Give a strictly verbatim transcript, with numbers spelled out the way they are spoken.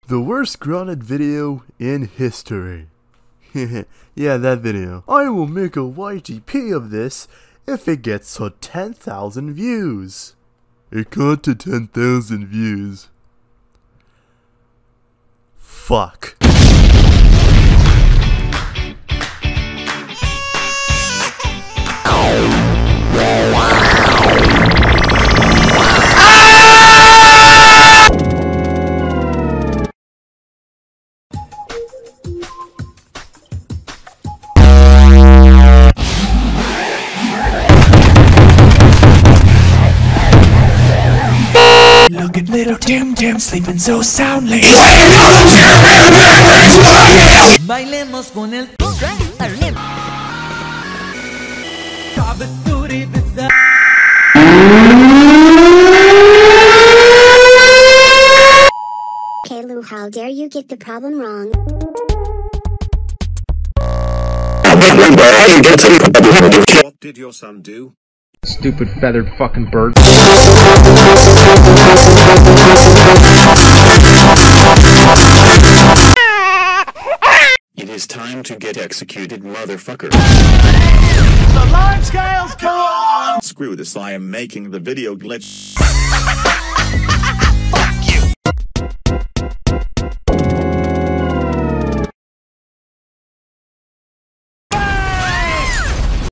The worst GoAnimate video in history. Yeah, that video. I will make a Y T P of this if it gets to ten thousand views. It got to ten thousand views. Fuck. Look at little Tim Tim sleeping so soundly. Bailemos con el Caillou, how dare you get the problem wrong? What did your son do? Stupid feathered fucking bird. It is time to get executed, motherfucker. The line scales go on. Screw this, I am making the video glitch.